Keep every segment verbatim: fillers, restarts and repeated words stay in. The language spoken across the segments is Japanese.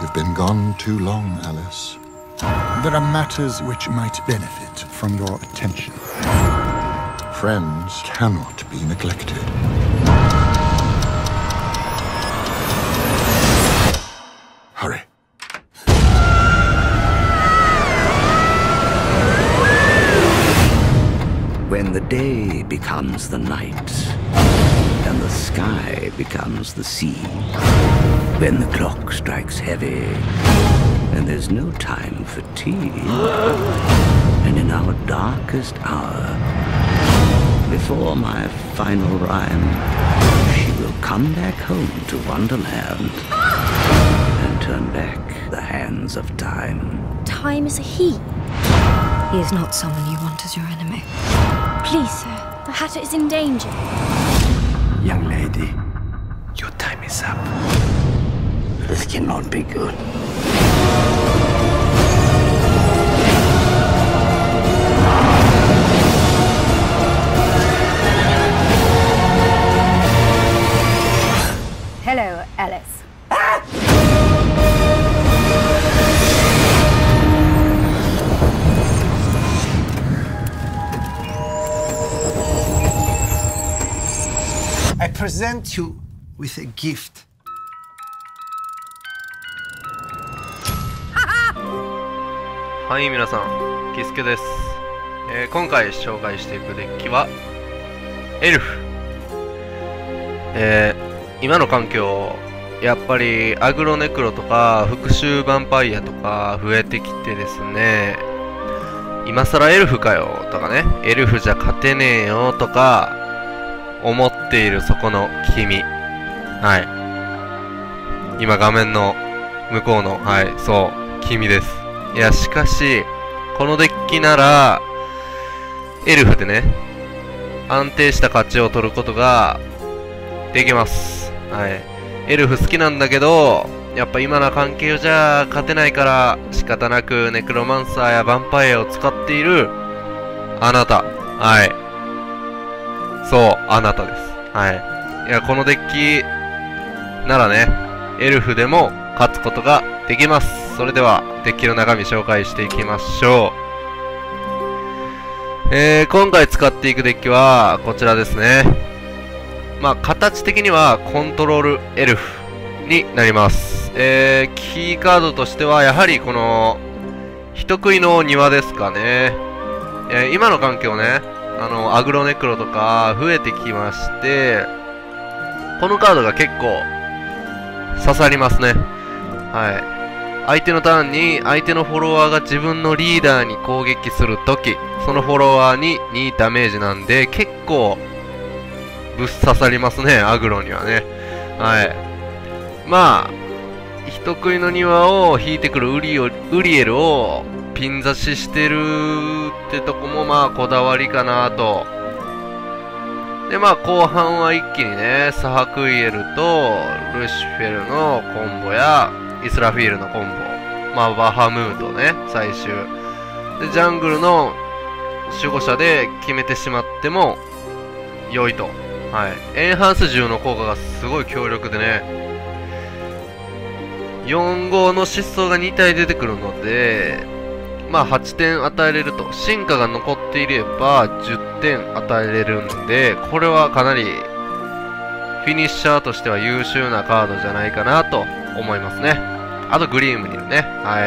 You've been gone too long, Alice. There are matters which might benefit from your attention. Friends cannot be neglected. Hurry. When the day becomes the night, and the sky becomes the sea, when the clock strikes heavy, and there's no time for tea, and in our darkest hour, before my final rhyme, she will come back home to Wonderland and turn back the hands of time. Time is a he. He is not someone you want as your enemy. Please, sir, the Hatter is in danger. Young lady, your time is up. This cannot be good. Hello, Alice. I present you with a gift. はい、皆さん、キスケです。えー、今回紹介していくデッキはエルフ。えー、今の環境、やっぱりアグロネクロとか復讐ヴァンパイアとか増えてきてですね、今更エルフかよとかね、エルフじゃ勝てねえよとか思っているそこの君。はい。今画面の向こうの、はい、そう、君です。いや、しかし、このデッキなら、エルフでね、安定した勝ちを取ることができます。はい。エルフ好きなんだけど、やっぱ今の環境じゃ勝てないから仕方なくネクロマンサーやヴァンパイアを使っているあなた。はい。そう、あなたです。はい。いや、このデッキならね、エルフでも勝つことができます。それでは、デッキの中身紹介していきましょう。えー、今回使っていくデッキは、こちらですね。まあ、形的にはコントロールエルフになります。えー、キーカードとしては、やはりこの、人食いの庭ですかね。えー、今の環境ね、あの、アグロネクロとか増えてきまして、このカードが結構刺さりますね。はい。相手のターンに相手のフォロワーが自分のリーダーに攻撃するとき、そのフォロワーににダメージなんで、結構ぶっ刺さりますね、アグロにはね。はい。まあ、人食いの庭を引いてくるウリオウリエルをピン刺ししてるってとこもまあこだわりかなと。でまあ後半は一気にね、サハクイエルとルシフェルのコンボやイスラフィールのコンボ、まあバハムートね、最終。で、ジャングルの守護者で決めてしまっても良いと。はい。エンハンス銃の効果がすごい強力でね、よん号の疾走がに体出てくるので、まあはちてん与えれると。進化が残っていればじゅってん与えれるんで、これはかなりフィニッシャーとしては優秀なカードじゃないかなと思いますね。あとグリームにいるね。はい。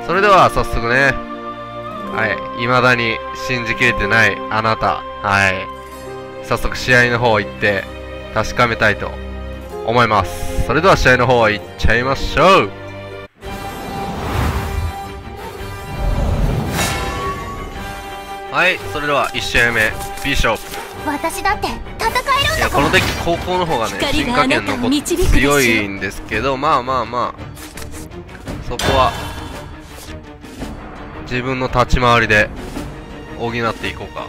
それでは早速ね、はい。未だに信じきれてないあなた。はい。早速試合の方行って確かめたいと思います。それでは試合の方行っちゃいましょう。はい、それではいち試合目、ビショップ。 私だって戦えるんだから。 いや、このデッキ後攻の方がね、進化圏残って強いんですけど、まあまあまあ、そこは自分の立ち回りで補っていこうか。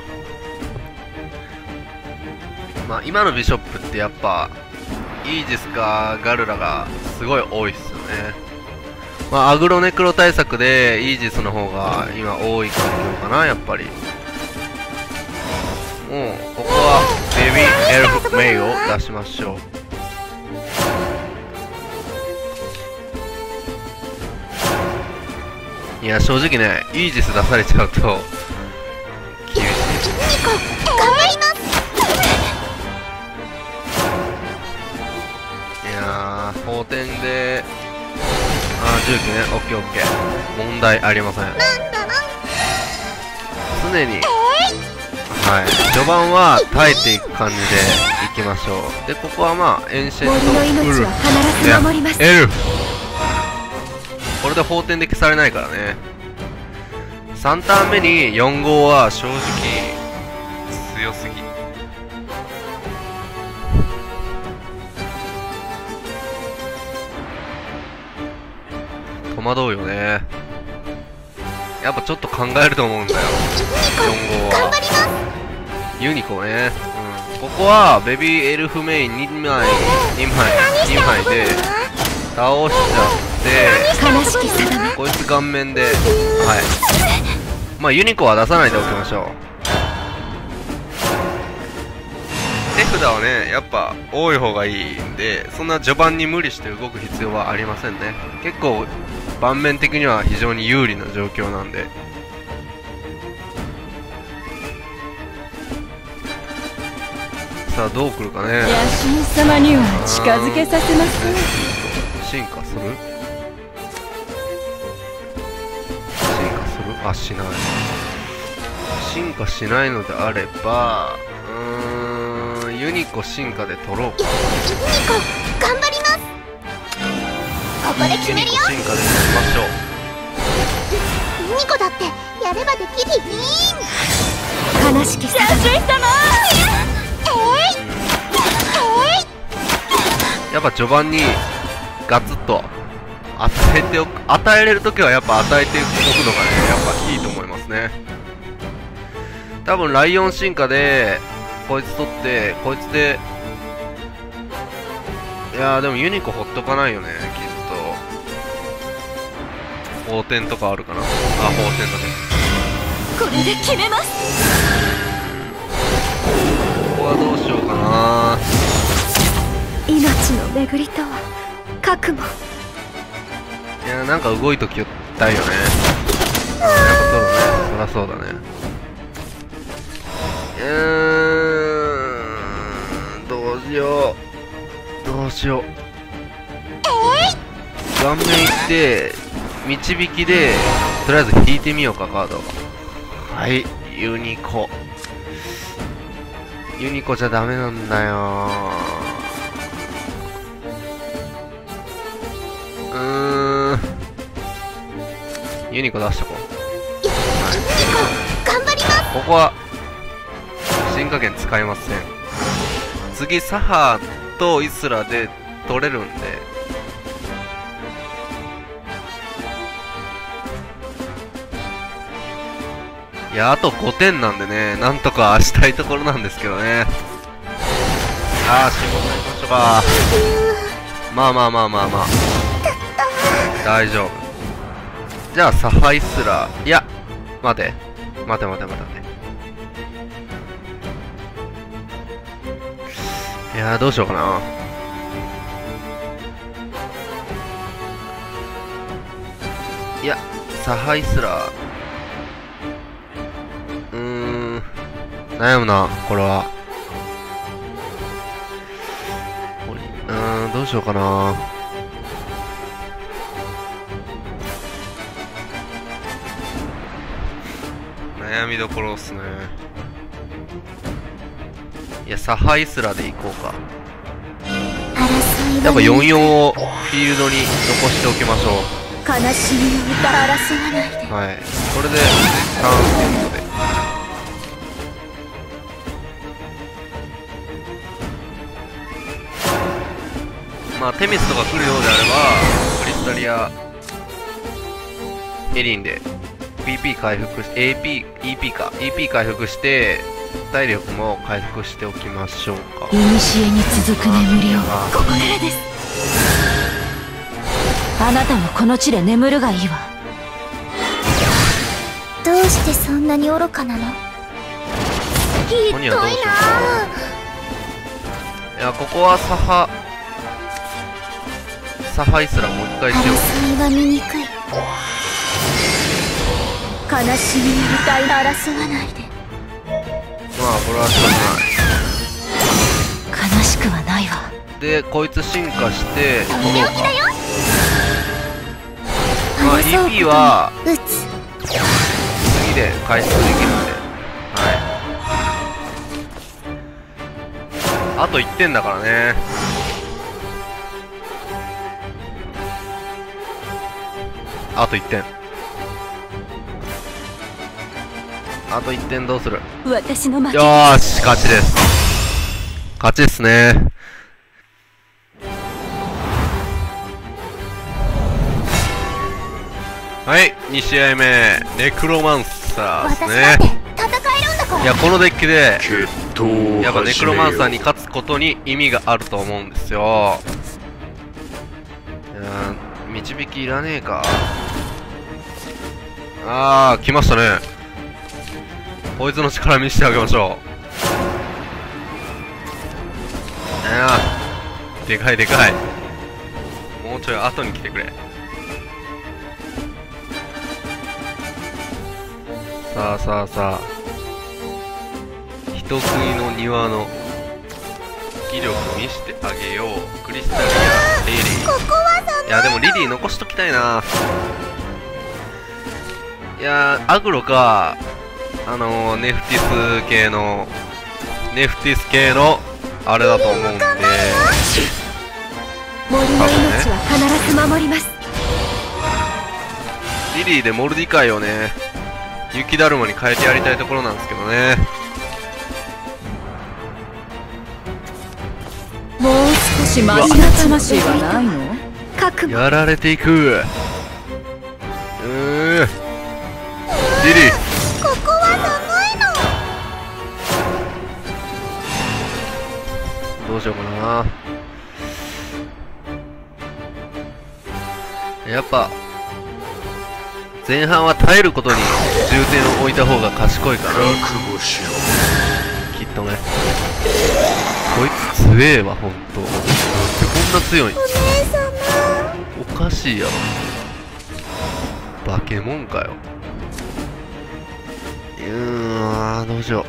まあ今のビショップってやっぱイージスかガルラがすごい多いっすよね。まあアグロネクロ対策でイージスの方が今多い環境かな、やっぱり。もうここはベビーエルフメイを出しましょう。 いや正直ねイージス出されちゃうと厳しい。 頑張ります。 いやー法典であー重機ね。オッケーオッケー、問題ありません。常にはい序盤は耐えていく感じでいきましょう。でここはまあエンシェント森の命は必ず守ります。 エルフこれで法典で消されないからね。さんターン目によん号は正直強すぎ。戸惑うよね。やっぱちょっと考えると思うんだよよん号は。ユニコね、うん、ここはベビーエルフメインにまいにまいにまいで倒しちゃって悲しき定め。 こいつ顔面ではいまあユニコは出さないでおきましょう。手札はねやっぱ多い方がいいんで、そんな序盤に無理して動く必要はありませんね。結構盤面的には非常に有利な状況なんで。さあどう来るかね。 野心様には近づけさせません。 進化する進化するあ、しない。進化しないのであればうーんユニコ進化で取ろうか。 ユニコ頑張ります。ここで決めるよ。 ユニコ進化で取りましょう。 ユニコだってやればできるよ。 悲しき定め。 やっぱ序盤にガツッと与えておく、与えれるときはやっぱ与えておくのがねやっぱいいと思いますね。多分ライオン進化でこいつ取ってこいつでいやーでもユニコほっとかないよねきっと。法典とかあるかなあ。法典だね。 これで決めます。 ここはどうしようかな。 命の巡りとは覚悟。 いやーなんか動いときたいよね。うん、やっぱそうだね。そりゃそうだね。うーんどうしようどうしよう。顔面いって導きでとりあえず引いてみようかカード。はいユニコ。ユニコじゃダメなんだよ。うーんユニコ出しとこう。 頑張ります。 ここは進化源使いません。次サハとイスラで取れるんでいやあとごてんなんでねなんとかしたいところなんですけどね。ああ進行しましょうか。まあまあまあまあまあ大丈夫。じゃあサファイスラーいや待て待て待て待て待ていやーどうしようかな。いやサハイスラーうーん悩むなこれは。うーんどうしようかな。悩みどころっすね。いやサハイスラでいこうか。やっぱよんよんをフィールドに残しておきましょう。 悲しみの歌争わないで。 はいこれでターンセントでまあテミスとか来るようであればクリスタリアエリンで ピーピー 回復し エーピー、イーピー か イーピー 回復して体力も回復しておきましょうか。 古に続く眠りをここからです。あなたもこの地で眠るがいいわ。 どうしてそんなに愚かなの。ひどいな。 いやここはサハサハイスラもう一回しよう。 争いは醜い。 悲しみに歌い争わないで。 まあこれはしょうがない。 悲しくはないわ。 でこいつ進化してこの寝起きだよ。 まあ イーピー は打つ。 次で回復できるんで、はい、あといってんだからね。あといってん、あといってんどうする。 私の負け。 よーし勝ちです。勝ちですね。はい、に試合目ネクロマンサーですね。 私だって戦えるんだから。 いやこのデッキで決闘をやっぱネクロマンサーにに勝つことに意味があると思うんですよ。いやー導きいらねえか。あー来ましたね。こいつの力見せてあげましょう。いやーでかいでかい。もうちょい後に来てくれ。さあさあさあ、人食いの庭の威力見してあげよう。クリスタルやリリー。いやでもリリー残しときたいな。いやーアグロかあのー、ネフティス系のネフティス系のあれだと思うんで、 森の命は必ず守ります。 リリーでモルディカイをね雪だるまに変えてやりたいところなんですけどね。 もう少しマシな魂はないの？覚悟。 やられていく。うーリリーここは寒いの。 どうしようかな。やっぱ前半は耐えることに重点を置いた方が賢いかな。 覚悟しろ。 きっとね。こいつ強えわほんと。なんでこんな強いん？ お姉様。 おかしいやろ。化け物かよ。うーん、どうしよ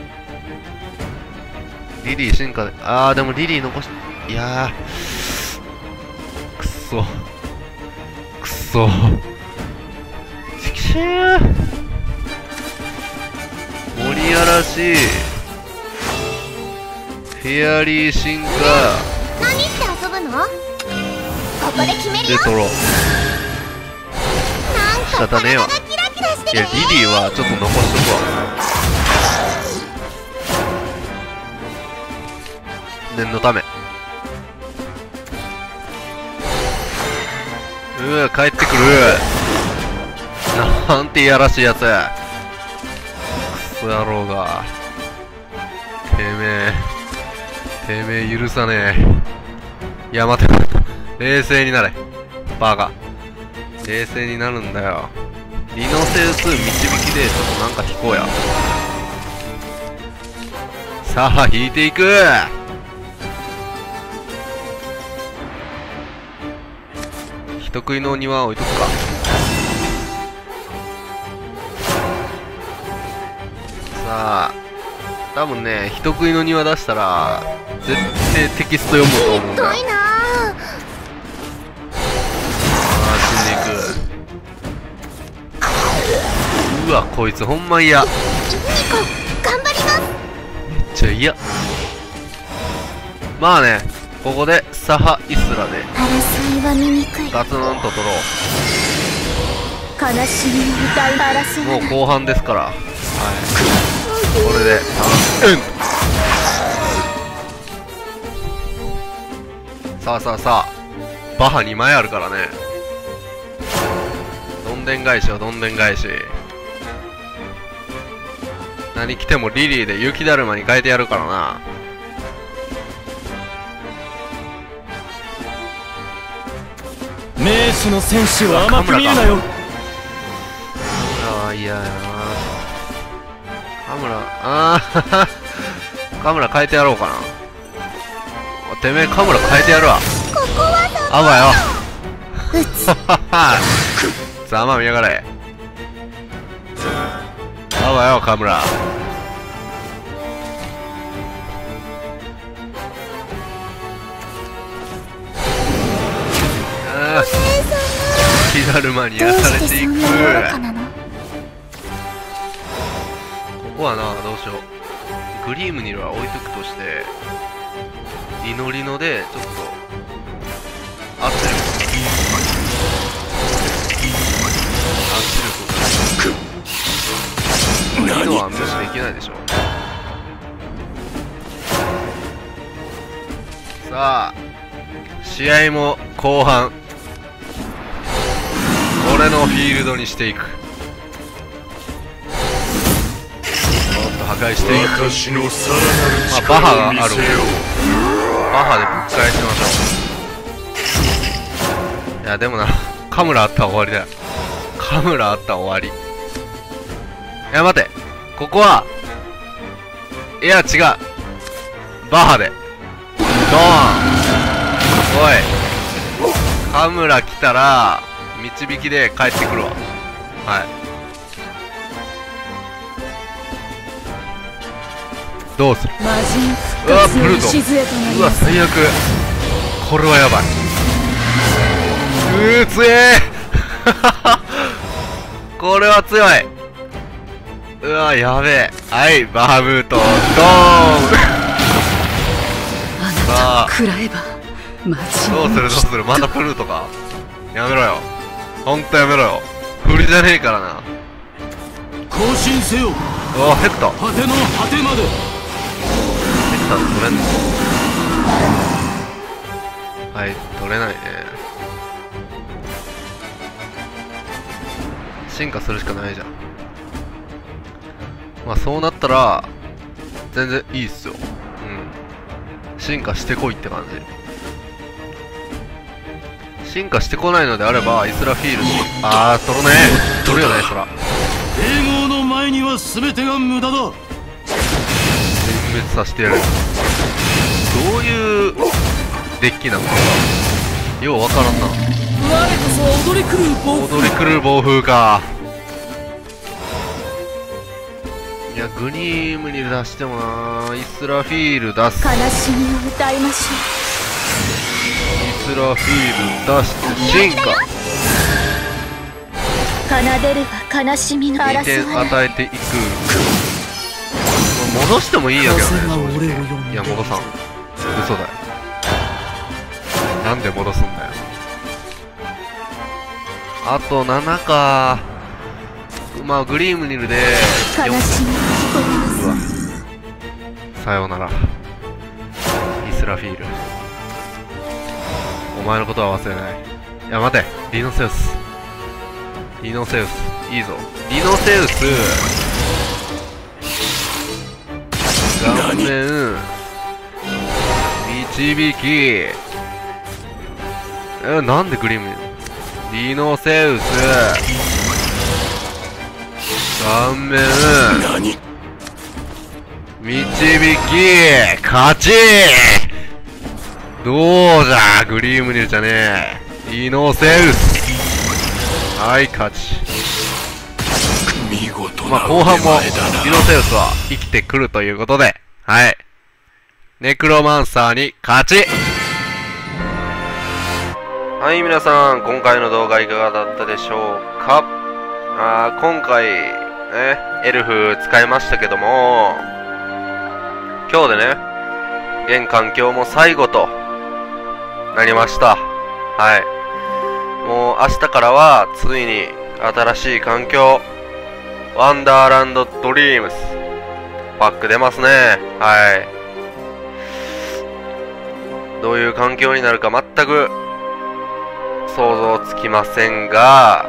う。リリー進化で、あーでもリリー残し、いやーくっそくっそちきしー森嵐フェアリー進化何して遊ぶの？ここで決めるよ。 でトロなんか仕方ねえわ。 体がキラキラしていやるね。 リリーはちょっと残しとくわ念のため。うわ帰ってくる。なんていやらしいやつ。クソ野郎が。てめえてめえ許さねえ。いや待て冷静になれバカ。冷静になるんだよ。リノセウス導きでちょっとなんか引こうや。さあ引いていく。人食いの庭置いとくか。さあ多分ね人食いの庭出したら絶対テキスト読むと思うんだよ。 遠いなあー死んでいく。うわこいつほんま嫌。めっニコ頑張ります。 ちゃ嫌。まあねここでサハイスラで争いは醜い。 ガツンと取ろ悲しみに歌い争う。もわない。 う後半ですから。はいこれでうんさあさあさあバハにまいあるからね。どんでん返しよどんでん返し。何来てもリリーで雪だるまに変えてやるからな。 名手の選手は甘く見るなよ。 カムラは嫌やな。カムラああカムラ変えてやろうかな。てめえカムラ変えてやるわ。あばよざまみやがれ。 あわよ河村。ああ火だるまにやられていく。ここはな、どうしよう。グリームニルは置いとくとして、リノリノでちょっと圧力圧力がリノは無視できないでしょ。さあ試合も後半、俺のフィールドにしていく。破壊していく。まあバハがあるもん。バハでぶっ返しましょう。いやでもな、カムラあったら終わりだよ。カムラあったら終わり。いや待て、ここはいや違う、バハでドーン。おいカムラ来たら導きで帰ってくるわ。はい、どうする。うわブルート、うわ最悪。これはやばい。うー強えこれは強い。うわやべえ。はいバーブートドーンさあどうするどうする。またプルートか。やめろよ、ほんとやめろよ。振りじゃねえからな。 更新せよ。 おおヘッド果ての果てまで。 ヘッド取れんの。はい取れないね。進化するしかないじゃん。まあそうなったら全然いいっすよ。うん進化してこいって感じ。進化してこないのであればイスラフィールド、あー取るね。取るよねそら。 併合の前には全てが無駄だ。 全滅させてやる。どういうデッキなのかようわからんな。 我こそ踊り狂う暴風。 踊り狂う暴風か。いやグニームに出してもな。イスラフィール出す。 悲しみを歌いましょう。 イスラフィール出して進化。 奏でれば悲しみのに嵐てん与えていく。戻してもいいんやけどね正直。いや戻さん、嘘だよ。なんで戻すんだよ。あとななか。まあグリームニルで悲しみが聞こえます。 さようならイスラフィール。お前のことは忘れない。いや待て、リノセウスリノセウスいいぞ。リノセウス顔面導き。えなんでグリームニル。リノセウス顔面導き勝ち。どうじゃグリームニルじゃねえ。リノセウスはい勝ち。まあ後半もリノセウスは生きてくるということで、はいネクロマンサーに勝ち。はい皆さん今回の動画いかがだったでしょうか。あー今回ねエルフ使いましたけども、今日でね現環境も最後となりました。はいもう明日からはついに新しい環境ワンダーランドドリームスパック出ますね。はいどういう環境になるか全く想像つきませんが、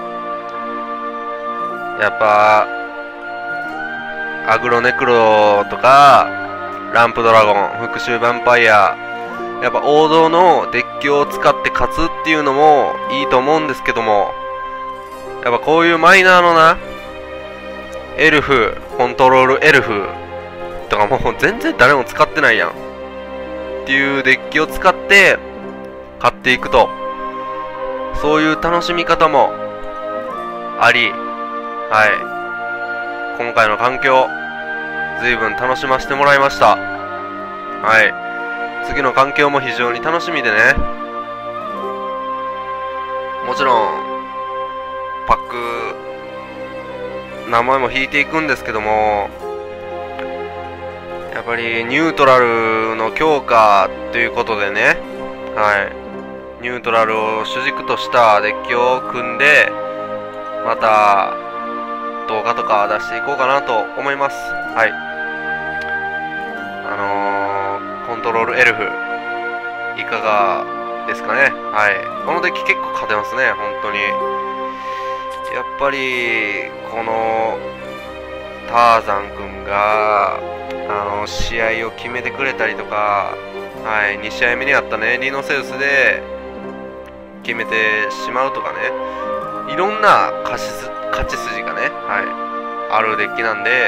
やっぱアグロネクロとかランプドラゴン復讐ヴァンパイア、やっぱ王道のデッキを使って勝つっていうのもいいと思うんですけども、やっぱこういうマイナーのなエルフコントロールエルフとかもう全然誰も使ってないやんっていうデッキを使って勝っていくと、そういう楽しみ方もあり、は今回の環境、随分楽しませてもらいました。はい。次の環境も非常に楽しみでね。もちろん、パック、名前も引いていくんですけども、やっぱりニュートラルの強化ということでね、はい。ニュートラルを主軸としたデッキを組んで、また、動画とか出していこうかなと思います。はい。あのー、コントロールエルフ、いかがですかね。はい。このデッキ結構勝てますね、本当に。やっぱり、この、ターザン君が、あの、試合を決めてくれたりとか、はい、に試合目にあったね、リノセウスで決めてしまうとかね、いろんな勝ちす勝ち筋がね、はい、あるデッキなんで、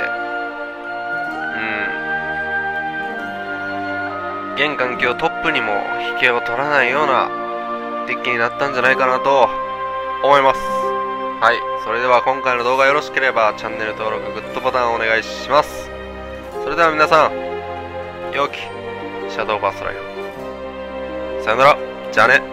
うん、現環境トップにも引けを取らないようなデッキになったんじゃないかなと思います。はい、それでは今回の動画よろしければチャンネル登録、グッドボタンお願いします。それでは皆さん、良きシャドウバーストライド。さよなら、じゃあね。